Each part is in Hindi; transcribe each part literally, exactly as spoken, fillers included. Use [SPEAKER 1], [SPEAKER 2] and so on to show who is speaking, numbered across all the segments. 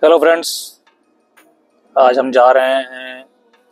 [SPEAKER 1] हेलो फ्रेंड्स, आज हम जा रहे हैं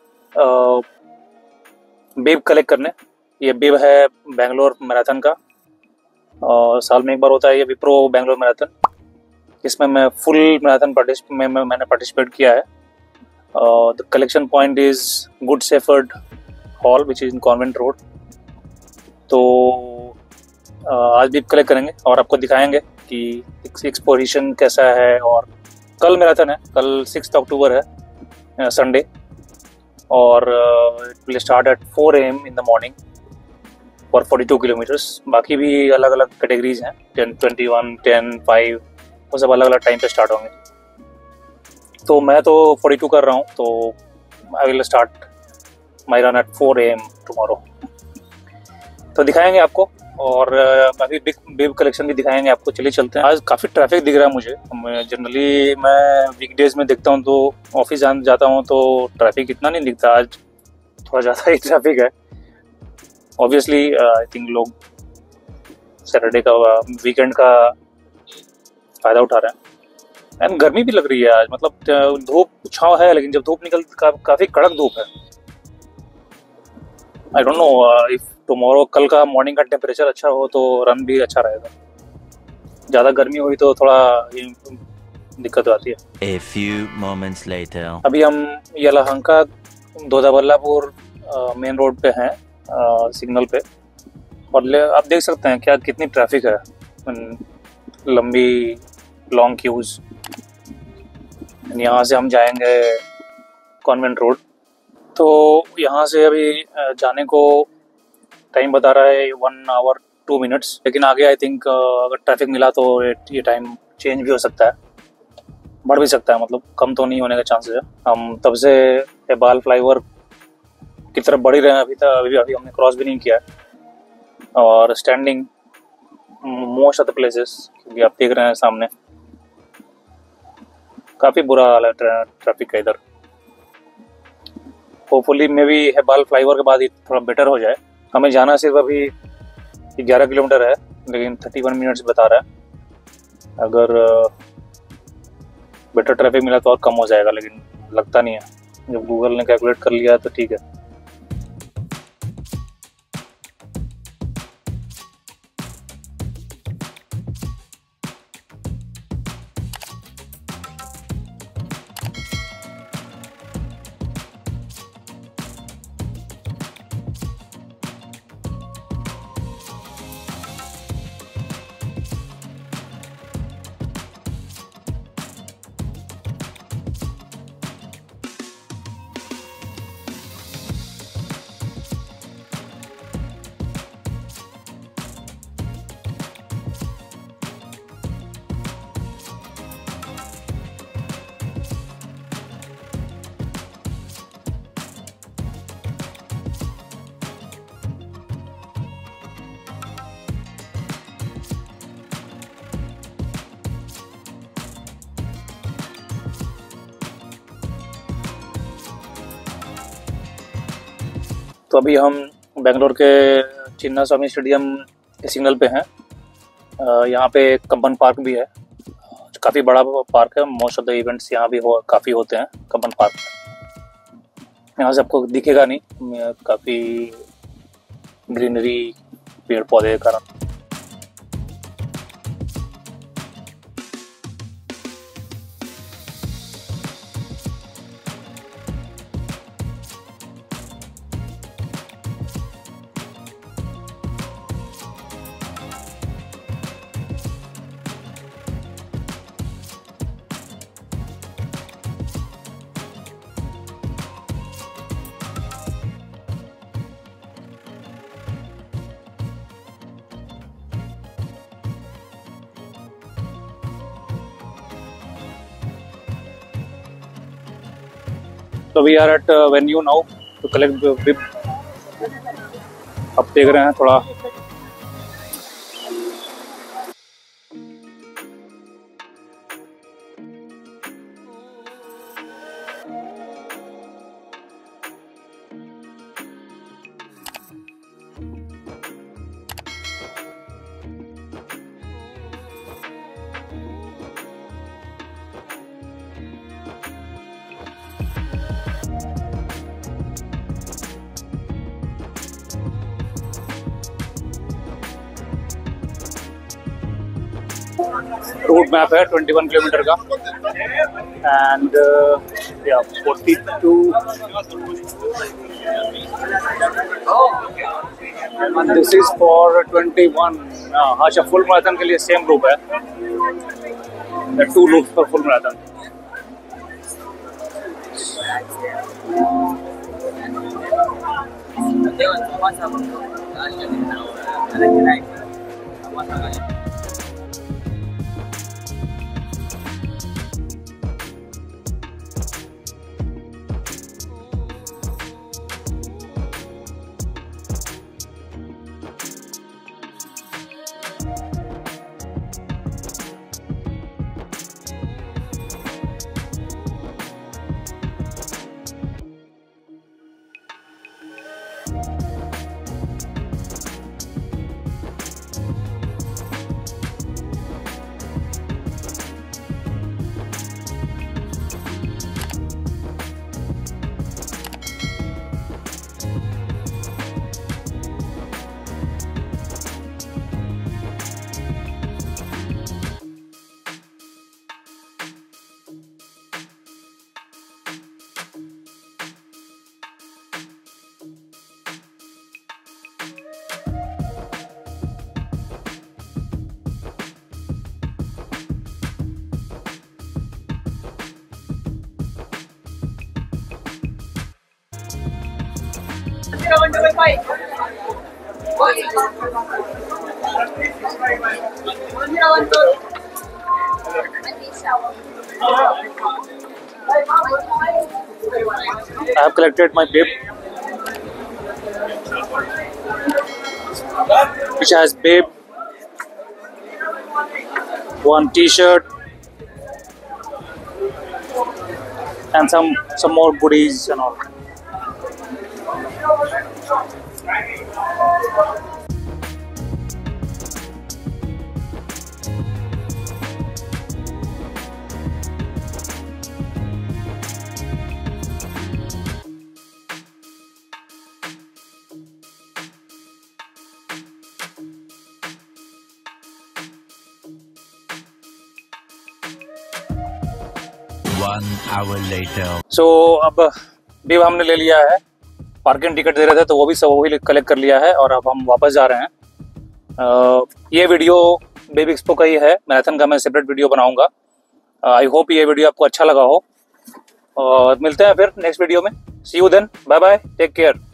[SPEAKER 1] बिब कलेक्ट करने। ये बिब है बेंगलोर मैराथन का, और साल में एक बार होता है ये विप्रो बेंगलोर मैराथन। इसमें मैं फुल मैराथन पार्टिसिपेट में, में मैंने पार्टिसिपेट किया है। The collection point is Good Shepherd Hall which is in Convent Road. तो uh, आज बिब कलेक्ट करेंगे और आपको दिखाएंगे कि एक्सपोजिशन कैसा है। और कल मैराथन है, कल सिक्स अक्टूबर है, संडे, और it will start at four A M in the morning for forty two kilometres. बाकी भी अलग अलग कैटेगरीज हैं, ten, twenty one, ten, five, वो सब अलग अलग टाइम पे स्टार्ट होंगे। तो मैं तो फोर्टी टू कर रहा हूँ, तो I will start my run at four A M tomorrow. तो दिखाएंगे आपको, और अभी बिग बिब कलेक्शन भी दिखाएंगे आपको। चलिए चलते हैं। आज काफ़ी ट्रैफिक दिख रहा है मुझे। जनरली मैं वीकडेज में देखता हूँ, तो ऑफिस जान जाता हूँ तो ट्रैफिक इतना नहीं दिखता। आज थोड़ा ज़्यादा ही ट्रैफिक है। ऑब्वियसली आई थिंक लोग सैटरडे का, वीकेंड का फ़ायदा उठा रहे हैं। एंड गर्मी भी लग रही है आज, मतलब धूप छाँव है, लेकिन जब धूप निकल का, काफ़ी कड़क धूप है। I don't know if tomorrow, कल का मॉर्निंग का टेम्परेचर अच्छा हो तो रन भी अच्छा रहेगा। ज़्यादा गर्मी हुई तो थोड़ा दिक्कत आती है।
[SPEAKER 2] A few moments later.
[SPEAKER 1] अभी हम यलहंका दोदाबल्लापुर मेन रोड पे हैं, सिग्नल पे, और आप देख सकते हैं क्या कितनी ट्रैफिक है, लंबी लॉन्ग क्यूज। यहाँ से हम जाएंगे कॉन्वेंट रोड। तो यहाँ से अभी जाने को टाइम बता रहा है वन आवर टू मिनट्स, लेकिन आगे आई थिंक अगर ट्रैफिक मिला तो ये टाइम चेंज भी हो सकता है, बढ़ भी सकता है, मतलब कम तो नहीं होने का चांसेस है। हम तब से हेब्बाल फ्लाईओवर की तरफ बढ़ ही रहे हैं। अभी तक अभी अभी हमने क्रॉस भी नहीं किया है, और standing most of the places, क्योंकि आप देख रहे हैं सामने काफ़ी बुरा हाल है ट्रैफिक का इधर। होपफुली मे भी हेब्बाल फ्लाईओवर के बाद ही थोड़ा बेटर हो जाए। हमें जाना सिर्फ अभी ग्यारह किलोमीटर है, लेकिन थर्टी वन मिनट्स बता रहा है। अगर बेटर ट्रैफिक मिला तो और कम हो जाएगा, लेकिन लगता नहीं है। जब गूगल ने कैलकुलेट कर लिया तो ठीक है। तो अभी हम बेंगलोर के चिन्ना स्वामी स्टेडियम के सिग्नल पे हैं। यहाँ पे कब्बन पार्क भी है, काफ़ी बड़ा पार्क है। मोस्ट ऑफ द इवेंट्स यहाँ भी हो काफ़ी होते हैं कब्बन पार्क में। यहाँ से आपको दिखेगा नहीं, काफ़ी ग्रीनरी, पेड़ पौधे के कारण। So we are at uh, venue now to collect the bib. अब देख रहे हैं थोड़ा रूट मैप है ट्वेंटी वन किलोमीटर का एंड या forty two this is for twenty one. हाँ अच्छा, फुल मैराथन के लिए सेम लूप है, टू लूप पर full marathon. I have collected my bib, which has bib, one T-shirt, and some some more goodies and all.
[SPEAKER 2] One hour later.
[SPEAKER 1] So अब बिब हमने ले लिया है, पार्किंग टिकट दे रहे थे तो वो भी सब वही कलेक्ट कर लिया है और अब हम वापस जा रहे हैं। uh, ये वीडियो बिब एक्सपो का ही है, मैराथन का मैं सेपरेट वीडियो बनाऊंगा। आई होप ये वीडियो आपको अच्छा लगा हो और मिलते हैं फिर नेक्स्ट वीडियो में। See you then, bye bye, take care.